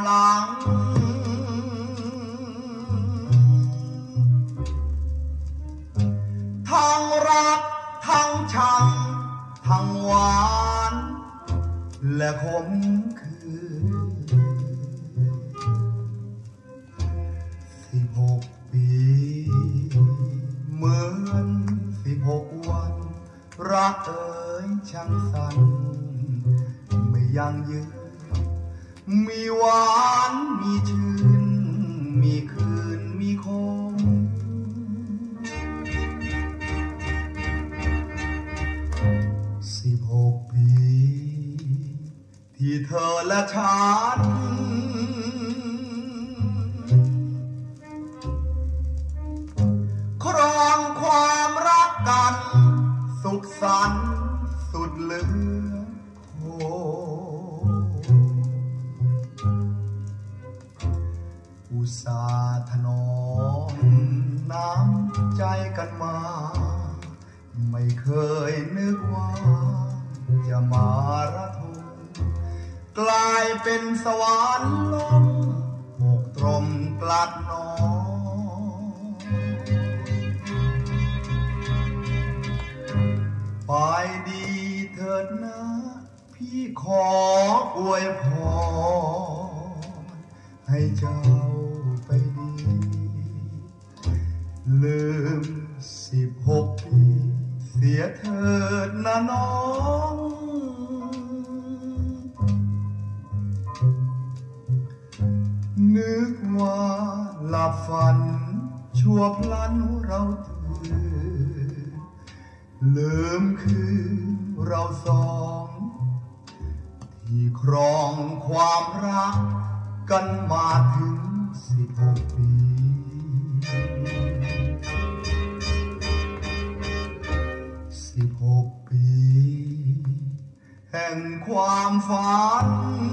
หลังทั้งรักทั้งชังทั้งหวานและขมขื่น16 ปีเหมือน16 วันรักเอ๋ยช่างสั้นไม่ยั่งยืนมีหวานมีชื่นมีคืนมีคม16 ปีที่เธอและฉันครองความรักกันสุขสันต์สุดเหลือโคอุตส่าห์ถนอมน้ำใจกันมาไม่เคยนึกว่าจะมาระทมกลายเป็นสวรรค์ลมหกตรมกลัดนองไปดีเถิดนะพี่ขออวยพรให้เจ้าไปดีลืม16 ปีเสียเถิดนะน้องนึกว่าหลับฝันชั่วพลันเราตื่นลืมคืนเราสองที่ครองความรักกันมาถึง16 ปี16 ปีแห่งความฝัน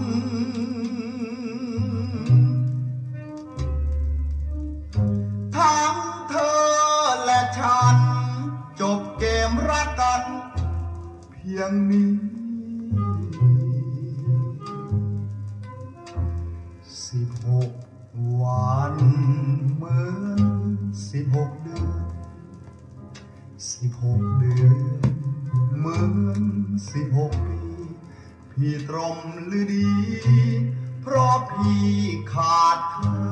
ทั้งเธอและฉันจบเกมรักกันเพียงนี้16 วันเหมือน16 เดือน16 เดือนเหมือน16 ปีพี่ตรมหรือดีเพราะพี่ขาดเธอ